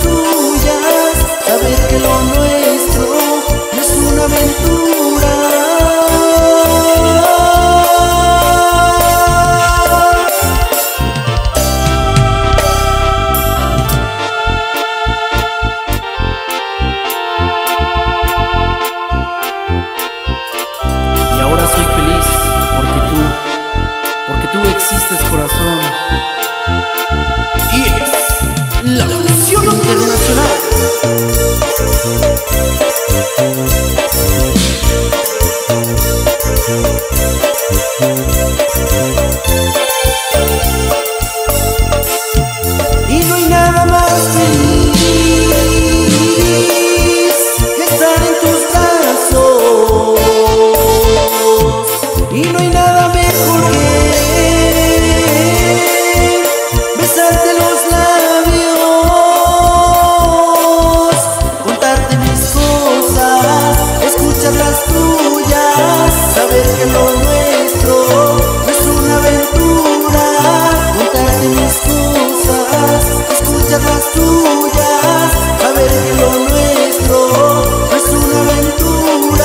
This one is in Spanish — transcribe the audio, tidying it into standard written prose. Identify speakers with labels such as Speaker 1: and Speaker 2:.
Speaker 1: tuyas, saber que lo nuestro no es una aventura.
Speaker 2: Y ahora soy feliz porque tú existes, corazón.
Speaker 1: Y es la fusión internacional. Y no hay nada más feliz que estar en tus brazos. Y no hay nada mejor que besarte los labios, contarte mis cosas, escuchar las tuyas, saber que lo nuestro es una aventura. Contarte mis cosas, escuchar las tuyas, saber que lo nuestro es una aventura.